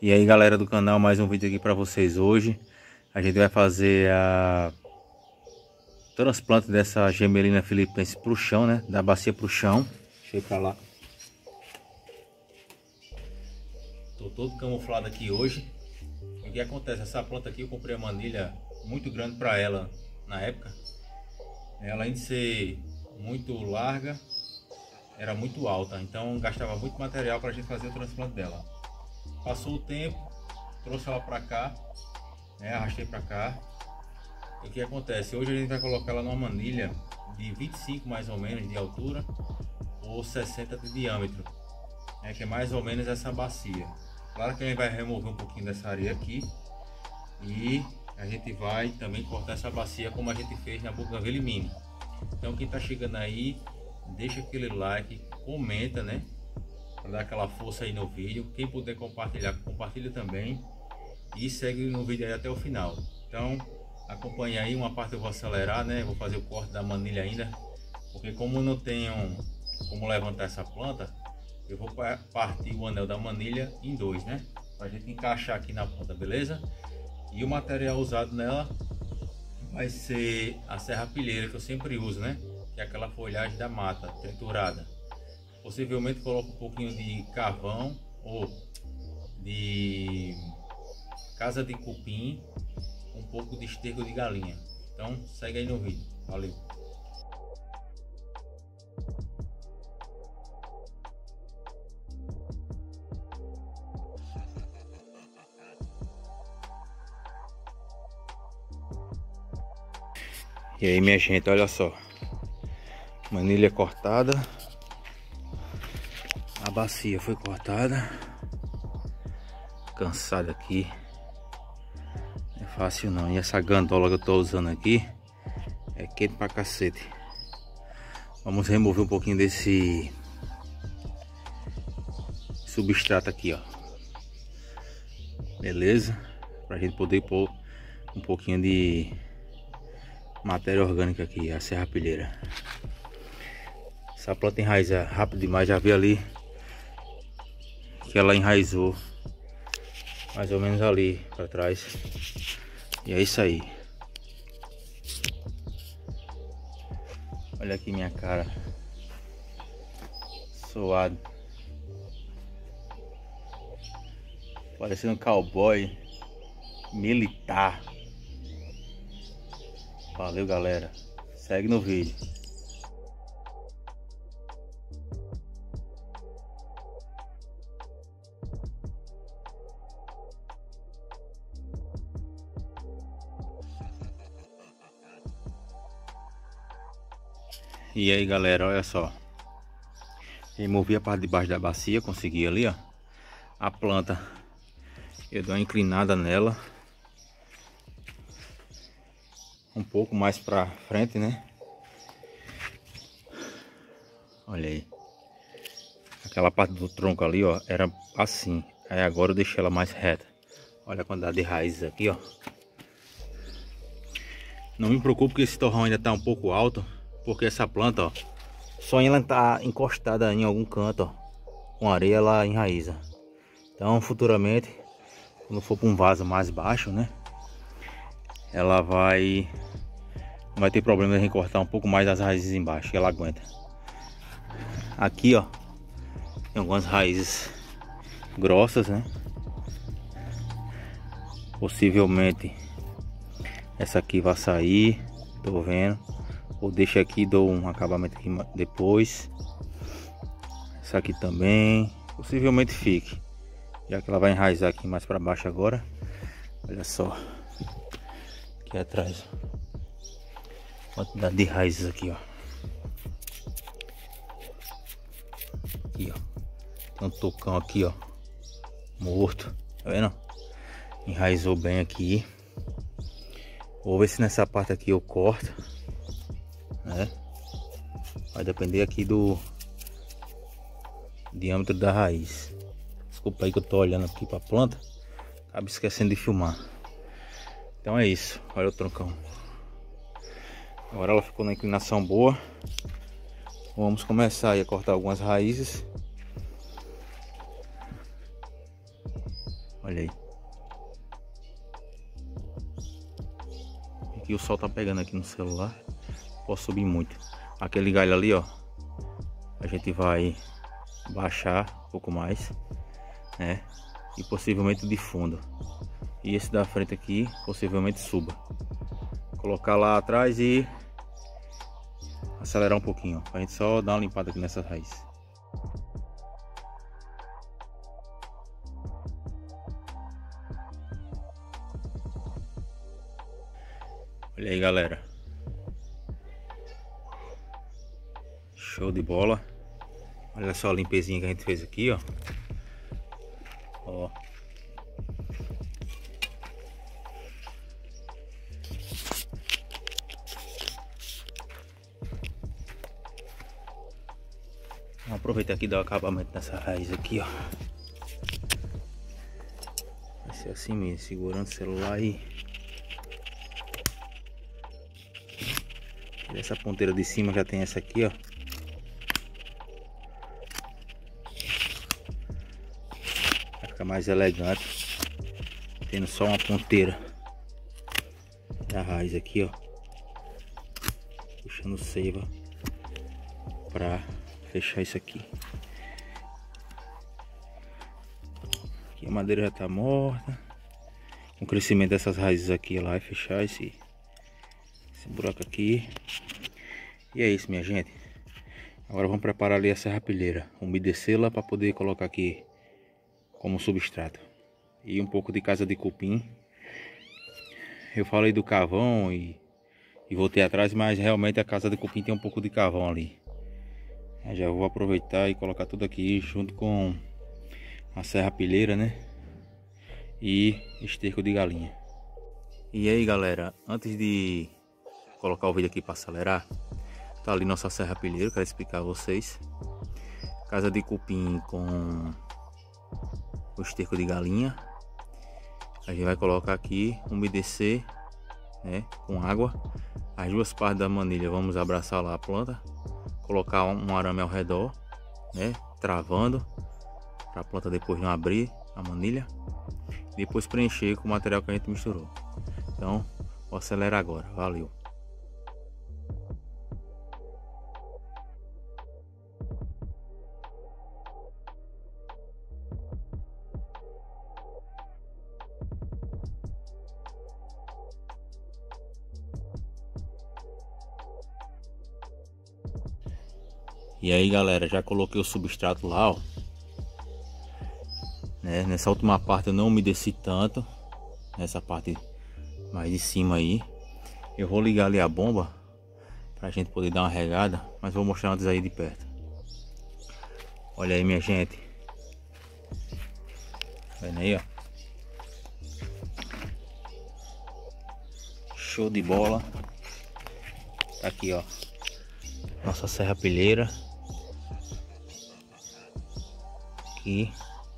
E aí galera do canal, mais um vídeo aqui para vocês hoje. A gente vai fazer a transplante dessa Gemelina filipense pro chão, né? Da bacia pro chão. Deixa eu ir pra lá. Tô todo camuflado aqui hoje. O que acontece? Essa planta aqui eu comprei uma manilha muito grande para ela na época. Ela, além de ser muito larga, era muito alta, então gastava muito material para a gente fazer o transplante dela. Passou o tempo, trouxe ela para cá, né, arrastei para cá. E o que acontece? Hoje a gente vai colocar ela numa manilha de 25 mais ou menos de altura ou 60 de diâmetro, né, que é mais ou menos essa bacia. Claro que a gente vai remover um pouquinho dessa areia aqui e a gente vai também cortar essa bacia como a gente fez na Bougainville Mini. Então quem está chegando aí, deixa aquele like, comenta, né, para dar aquela força aí no vídeo. Quem puder compartilhar, compartilha também. E segue no vídeo aí até o final. Então acompanha aí, uma parte eu vou acelerar, né, vou fazer o corte da manilha ainda. Porque como não tenho como levantar essa planta, eu vou partir o anel da manilha em dois, né, para a gente encaixar aqui na ponta, beleza? E o material usado nela vai ser a serrapilheira que eu sempre uso, né, que é aquela folhagem da mata triturada. Possivelmente coloco um pouquinho de carvão ou de casa de cupim, um pouco de esterco de galinha. Então segue aí no vídeo, valeu! E aí minha gente, olha só, manilha cortada, a bacia foi cortada. Cansado aqui, não é fácil não. E essa gandola que eu tô usando aqui é quente pra cacete. Vamos remover um pouquinho desse substrato aqui, ó, beleza? Pra gente poder pôr um pouquinho de matéria orgânica aqui, a serrapilheira. Essa planta enraiza rápido demais, já vi ali que ela enraizou mais ou menos ali para trás. E é isso aí. Olha aqui minha cara, suado, parecendo um cowboy militar. Valeu galera, segue no vídeo. E aí galera, olha só, removi a parte de baixo da bacia, consegui ali, ó. A planta, eu dou uma inclinada nela um pouco mais pra frente, né? Olha aí, aquela parte do tronco ali, ó, era assim. Aí agora eu deixei ela mais reta. Olha a quantidade de raízes aqui, ó. Não me preocupe que esse torrão ainda tá um pouco alto, porque essa planta, ó, só ela tá encostada em algum canto, ó, com areia, ela enraiza. Então futuramente, quando for para um vaso mais baixo, né, ela vai, não vai ter problema de recortar um pouco mais as raízes embaixo, que ela aguenta. Aqui, ó, tem algumas raízes grossas, né, possivelmente essa aqui vai sair, tô vendo. Ou deixa aqui, dou um acabamento aqui depois. Essa aqui também possivelmente fique, já que ela vai enraizar aqui mais para baixo agora. Olha só, aqui atrás, quantidade de raízes aqui, ó. Aqui, ó, tem um tocão aqui, ó, morto, tá vendo? Enraizou bem aqui. Vou ver se nessa parte aqui eu corto, né? Vai depender aqui do diâmetro da raiz. Desculpa aí que eu tô olhando aqui para a planta, acabo esquecendo de filmar. Então é isso, olha o troncão. Agora ela ficou na inclinação boa. Vamos começar aí a cortar algumas raízes Olha aí. Aqui o sol tá pegando aqui no celular. Posso subir muito. Aquele galho ali, ó, a gente vai baixar um pouco mais, né? E possivelmente de fundo. E esse da frente aqui possivelmente suba. Colocar lá atrás e acelerar um pouquinho, pra gente só dar uma limpada aqui nessa raiz. Olha aí, galera. Show de bola. Olha só a limpezinha que a gente fez aqui, ó. Ó. Vamos aproveitar aqui e dar o acabamento nessa raiz aqui, ó. Vai ser assim mesmo, segurando o celular aí. Essa ponteira de cima já tem essa aqui, ó. Vai ficar mais elegante, tendo só uma ponteira da raiz aqui, ó. Puxando seiva pra fechar isso aqui. Aqui a madeira já tá morta. Com o crescimento dessas raízes aqui, ela vai fechar esse buraco aqui. E é isso, minha gente. Agora vamos preparar ali a serrapilheira, umedecê-la para poder colocar aqui como substrato. E um pouco de casa de cupim. Eu falei do carvão e voltei atrás, mas realmente a casa de cupim tem um pouco de carvão ali. Eu já vou aproveitar e colocar tudo aqui junto com a serrapilheira, né? E esterco de galinha. E aí, galera, antes de colocar o vídeo aqui para acelerar, tá ali nossa serrapilheira, quero explicar a vocês. Casa de cupim com o esterco de galinha. A gente vai colocar aqui, umedecer, né, com água. As duas partes da manilha vamos abraçar lá a planta, colocar um arame ao redor, né, travando, para a planta depois não abrir a manilha. Depois preencher com o material que a gente misturou. Então, vou acelerar agora. Valeu! E aí, galera, já coloquei o substrato lá, ó. Né? Nessa última parte eu não umedeci tanto. Nessa parte mais de cima aí. Eu vou ligar ali a bomba pra gente poder dar uma regada, mas vou mostrar antes aí de perto. Olha aí, minha gente. Vendo aí, ó. Show de bola. Tá aqui, ó, nossa serrapilheira. Aqui.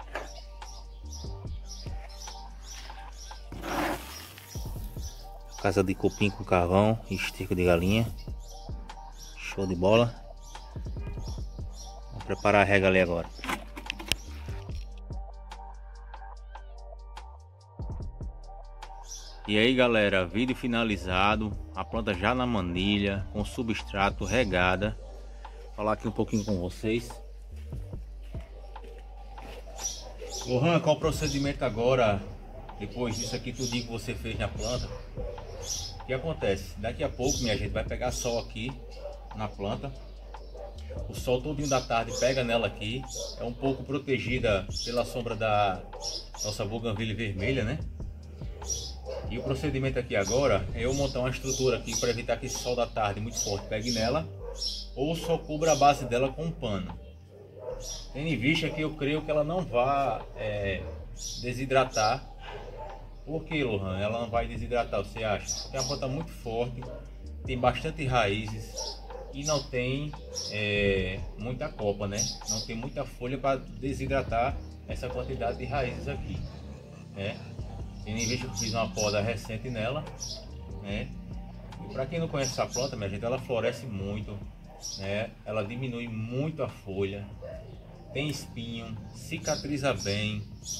Casa de cupim com carvão e esterco de galinha. Show de bola. Vamos preparar a rega ali agora. E aí, galera, vídeo finalizado. A planta já na manilha, com substrato, regada. Vou falar aqui um pouquinho com vocês. Lohan, qual o procedimento agora, depois disso aqui tudinho que você fez na planta? O que acontece? Daqui a pouco, minha gente, vai pegar sol aqui na planta. O sol todinho da tarde pega nela aqui. É um pouco protegida pela sombra da nossa bougainville vermelha, né? E o procedimento aqui agora é eu montar uma estrutura aqui para evitar que esse sol da tarde muito forte pegue nela, ou só cubra a base dela com um pano. Tendo em vista que eu creio que ela não vai desidratar. Por que, Lohan? Ela não vai desidratar, você acha? Porque é uma planta muito forte, tem bastante raízes e não tem muita copa, né? Não tem muita folha para desidratar essa quantidade de raízes aqui, né? Tendo em vista que eu fiz uma poda recente nela, né? E para quem não conhece essa planta, minha gente, ela floresce muito, né? Ela diminui muito a folha, tem espinho, cicatriza bem,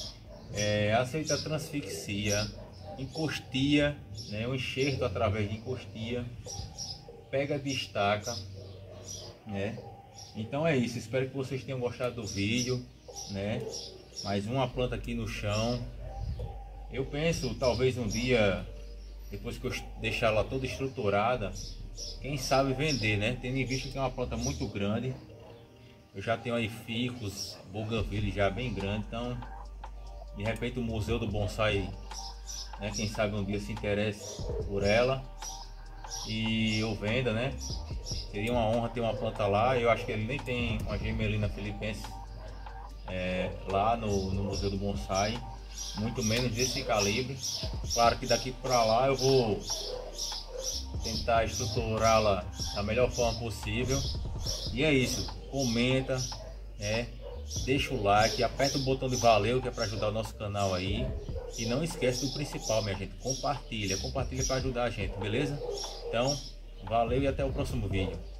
aceita transfixia, encostia, né, um enxerto através de encostia, pega, destaca, né? Então é isso, espero que vocês tenham gostado do vídeo, né? Mais uma planta aqui no chão. Eu penso, talvez um dia, depois que eu deixar ela toda estruturada, quem sabe vender, né? Tendo em vista que é uma planta muito grande. Eu já tenho aí ficus, bougainville já bem grande, então de repente o Museu do Bonsai, né, quem sabe um dia se interesse por ela e eu venda, né? Seria uma honra ter uma planta lá. Eu acho que ele nem tem uma gemelina filipense lá no Museu do Bonsai, muito menos desse calibre. Claro que daqui para lá eu vou tentar estruturá-la da melhor forma possível. E é isso, comenta, deixa o like, aperta o botão de valeu, que é para ajudar o nosso canal aí. E não esquece do principal, minha gente, compartilha para ajudar a gente, beleza? Então, valeu e até o próximo vídeo.